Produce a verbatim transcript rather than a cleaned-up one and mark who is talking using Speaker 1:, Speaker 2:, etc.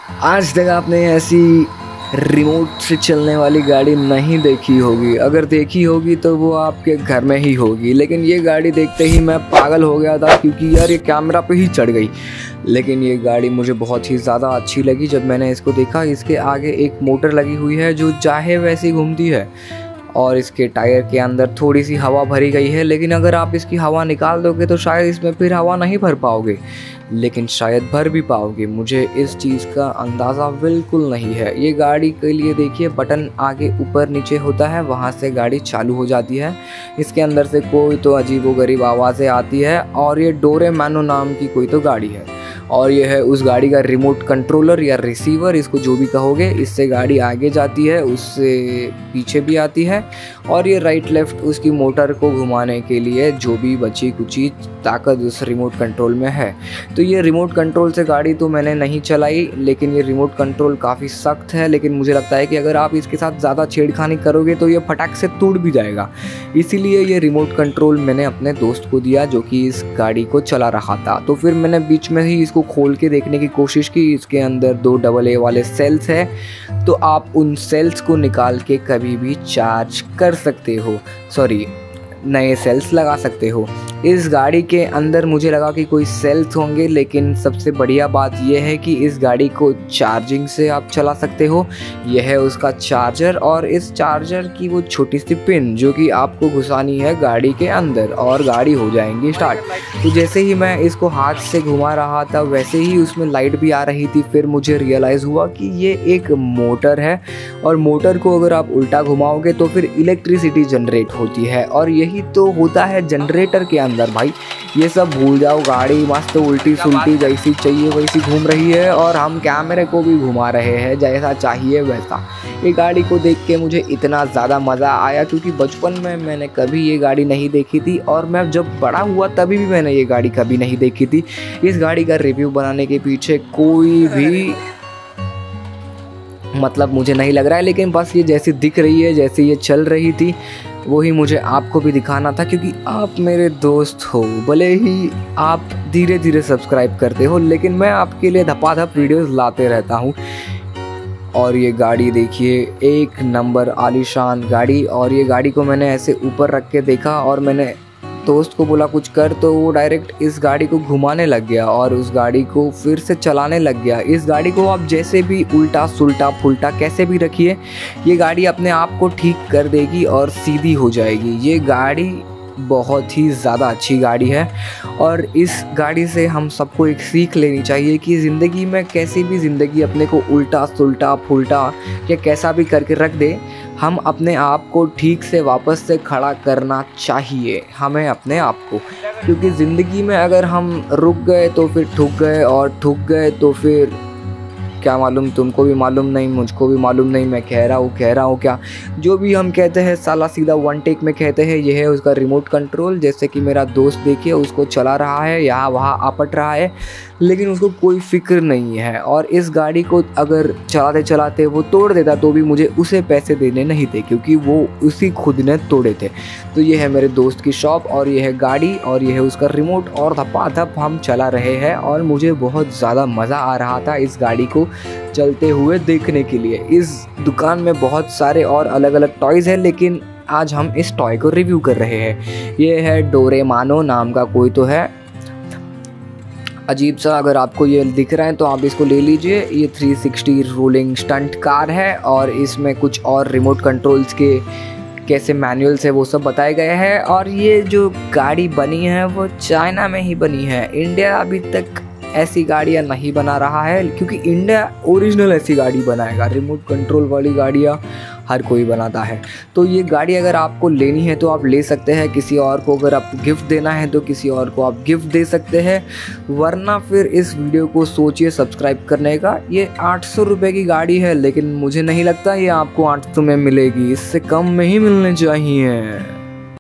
Speaker 1: आज तक आपने ऐसी रिमोट से चलने वाली गाड़ी नहीं देखी होगी, अगर देखी होगी तो वो आपके घर में ही होगी। लेकिन ये गाड़ी देखते ही मैं पागल हो गया था, क्योंकि यार ये कैमरा पे ही चढ़ गई। लेकिन ये गाड़ी मुझे बहुत ही ज़्यादा अच्छी लगी जब मैंने इसको देखा। इसके आगे एक मोटर लगी हुई है जो चाहे वैसी घूमती है, और इसके टायर के अंदर थोड़ी सी हवा भरी गई है। लेकिन अगर आप इसकी हवा निकाल दोगे तो शायद इसमें फिर हवा नहीं भर पाओगे, लेकिन शायद भर भी पाओगे। मुझे इस चीज़ का अंदाज़ा बिल्कुल नहीं है। ये गाड़ी के लिए देखिए बटन आगे ऊपर नीचे होता है, वहाँ से गाड़ी चालू हो जाती है। इसके अंदर से कोई तो अजीबोगरीब आवाज़ें आती है, और ये डोरेमोन नाम की कोई तो गाड़ी है, और ये है उस गाड़ी का रिमोट कंट्रोलर या रिसीवर, इसको जो भी कहोगे। इससे गाड़ी आगे जाती है, उससे पीछे भी आती है, और ये राइट लेफ़्ट उसकी मोटर को घुमाने के लिए जो भी बची कुची ताकत उस रिमोट कंट्रोल में है। तो ये रिमोट कंट्रोल से गाड़ी तो मैंने नहीं चलाई, लेकिन ये रिमोट कंट्रोल काफ़ी सख्त है। लेकिन मुझे लगता है कि अगर आप इसके साथ ज़्यादा छेड़खानी करोगे तो ये फटाक से टूट भी जाएगा। इसीलिए ये रिमोट कंट्रोल मैंने अपने दोस्त को दिया जो कि इस गाड़ी को चला रहा था। तो फिर मैंने बीच में ही इसको खोल के देखने की कोशिश की। इसके अंदर दो डबल ए वाले सेल्स है, तो आप उन सेल्स को निकाल के कभी भी चार्ज कर सकते हो, सॉरी नए सेल्स लगा सकते हो। इस गाड़ी के अंदर मुझे लगा कि कोई सेल्स होंगे, लेकिन सबसे बढ़िया बात यह है कि इस गाड़ी को चार्जिंग से आप चला सकते हो। यह है उसका चार्जर, और इस चार्जर की वो छोटी सी पिन जो कि आपको घुसानी है गाड़ी के अंदर, और गाड़ी हो जाएंगी स्टार्ट। तो जैसे ही मैं इसको हाथ से घुमा रहा था वैसे ही उसमें लाइट भी आ रही थी। फिर मुझे रियलाइज़ हुआ कि ये एक मोटर है, और मोटर को अगर आप उल्टा घुमाओगे तो फिर इलेक्ट्रिसिटी जनरेट होती है, और यही तो होता है जनरेटर के अंदर। भाई ये सब भूल जाओ, गाड़ी मस्त उल्टी सुल्टी जैसी चाहिए वैसी घूम रही है, और हम कैमरे को भी घुमा रहे हैं जैसा चाहिए वैसा। ये गाड़ी को देख के मुझे इतना ज़्यादा मज़ा आया, क्योंकि बचपन में मैंने कभी ये गाड़ी नहीं देखी थी, और मैं जब बड़ा हुआ तभी भी मैंने ये गाड़ी कभी नहीं देखी थी। इस गाड़ी का रिव्यू बनाने के पीछे कोई भी मतलब मुझे नहीं लग रहा है, लेकिन बस ये जैसी दिख रही है, जैसे ये चल रही थी, वही मुझे आपको भी दिखाना था, क्योंकि आप मेरे दोस्त हो। भले ही आप धीरे धीरे सब्सक्राइब करते हो, लेकिन मैं आपके लिए धपाधप वीडियोस लाते रहता हूँ। और ये गाड़ी देखिए, एक नंबर आलीशान गाड़ी। और ये गाड़ी को मैंने ऐसे ऊपर रख के देखा, और मैंने दोस्त को बोला कुछ कर, तो वो डायरेक्ट इस गाड़ी को घुमाने लग गया और उस गाड़ी को फिर से चलाने लग गया। इस गाड़ी को आप जैसे भी उल्टा सुल्टा फुल्टा कैसे भी रखिए, ये गाड़ी अपने आप को ठीक कर देगी और सीधी हो जाएगी। ये गाड़ी बहुत ही ज़्यादा अच्छी गाड़ी है, और इस गाड़ी से हम सबको एक सीख लेनी चाहिए कि ज़िंदगी में कैसी भी ज़िंदगी अपने को उल्टा सुल्टा फुल्टा या कैसा भी करके रख दे, हम अपने आप को ठीक से वापस से खड़ा करना चाहिए हमें अपने आप को। क्योंकि ज़िंदगी में अगर हम रुक गए तो फिर ठुक गए, और ठुक गए तो फिर क्या मालूम, तुमको भी मालूम नहीं, मुझको भी मालूम नहीं, मैं कह रहा हूँ कह रहा हूँ क्या, जो भी हम कहते हैं साला सीधा वन टेक में कहते हैं। यह है उसका रिमोट कंट्रोल। जैसे कि मेरा दोस्त देखिए उसको चला रहा है, यहाँ वहाँ आपट रहा है, लेकिन उसको कोई फिक्र नहीं है। और इस गाड़ी को अगर चलाते चलाते वो तोड़ देता तो भी मुझे उसे पैसे देने नहीं थे, क्योंकि वो उसी खुद ने तोड़े थे। तो ये है मेरे दोस्त की शॉप, और ये है गाड़ी, और ये है उसका रिमोट, और धपाधप हम चला रहे हैं। और मुझे बहुत ज़्यादा मज़ा आ रहा था इस गाड़ी को चलते हुए देखने के लिए। इस दुकान में बहुत सारे और अलग अलग टॉयज़ हैं, लेकिन आज हम इस टॉय को रिव्यू कर रहे हैं। ये है डोरेमोन नाम का कोई तो है, अजीब सा। अगर आपको ये दिख रहा है तो आप इसको ले लीजिए। ये three sixty rolling stunt car है, और इसमें कुछ और रिमोट कंट्रोल्स के कैसे मैनुअल्स है वो सब बताए गए हैं। और ये जो गाड़ी बनी है वो चाइना में ही बनी है, इंडिया अभी तक ऐसी गाड़ियाँ नहीं बना रहा है, क्योंकि इंडिया ओरिजिनल ऐसी गाड़ी बनाएगा। रिमोट कंट्रोल वाली गाड़ियाँ हर कोई बनाता है। तो ये गाड़ी अगर आपको लेनी है तो आप ले सकते हैं, किसी और को अगर आपको गिफ्ट देना है तो किसी और को आप गिफ्ट दे सकते हैं, वरना फिर इस वीडियो को सोचिए सब्सक्राइब करने का। ये आठ सौ रुपये की गाड़ी है, लेकिन मुझे नहीं लगता ये आपको आठ सौ में मिलेगी, इससे कम में ही मिलने चाहिए।